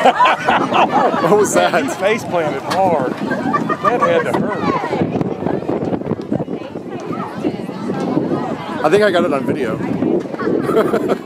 What was that? Man, he face planted hard. That had to hurt. I think I got it on video.